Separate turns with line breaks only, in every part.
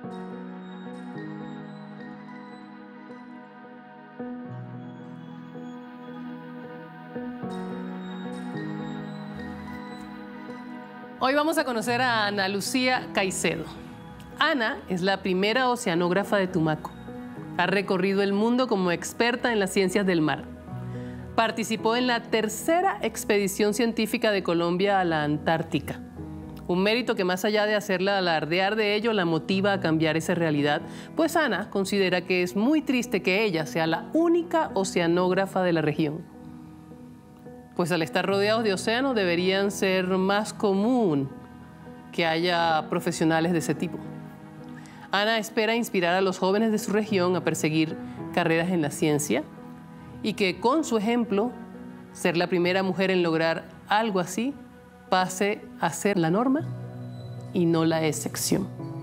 Hoy vamos a conocer a Ana Lucía Caicedo. Ana es la primera oceanógrafa de Tumaco. Ha recorrido el mundo como experta en las ciencias del mar. Participó en la tercera expedición científica de Colombia a la Antártica. Un mérito que, más allá de hacerla alardear de ello, la motiva a cambiar esa realidad, pues Ana considera que es muy triste que ella sea la única oceanógrafa de la región. Pues al estar rodeados de océanos deberían ser más común que haya profesionales de ese tipo. Ana espera inspirar a los jóvenes de su región a perseguir carreras en la ciencia y que con su ejemplo, ser la primera mujer en lograr algo así, pase a ser la norma y no la excepción.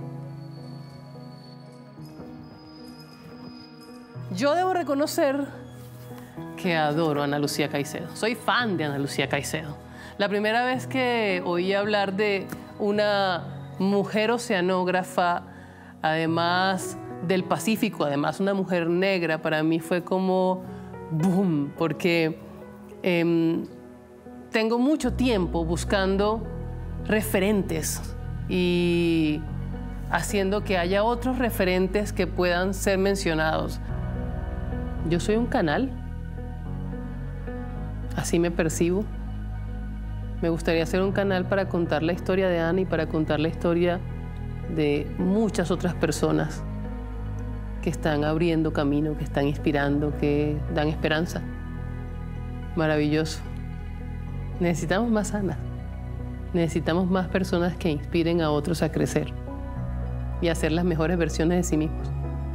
Yo debo reconocer que adoro a Ana Lucía Caicedo. Soy fan de Ana Lucía Caicedo. La primera vez que oí hablar de una mujer oceanógrafa, además del Pacífico, además una mujer negra, para mí fue como boom, porque tengo mucho tiempo buscando referentes y haciendo que haya otros referentes que puedan ser mencionados. Yo soy un canal, así me percibo. Me gustaría hacer un canal para contar la historia de Ana y para contar la historia de muchas otras personas que están abriendo camino, que están inspirando, que dan esperanza. Maravilloso. Necesitamos más Ana. Necesitamos más personas que inspiren a otros a crecer y a ser las mejores versiones de sí mismos.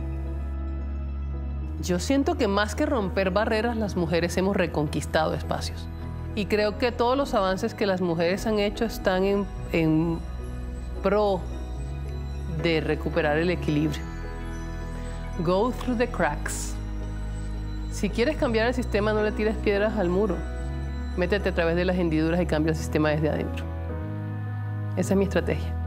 Yo siento que más que romper barreras, las mujeres hemos reconquistado espacios. Y creo que todos los avances que las mujeres han hecho están en pro de recuperar el equilibrio. Go through the cracks. Si quieres cambiar el sistema, no le tires piedras al muro. Métete a través de las hendiduras y cambia el sistema desde adentro. Esa es mi estrategia.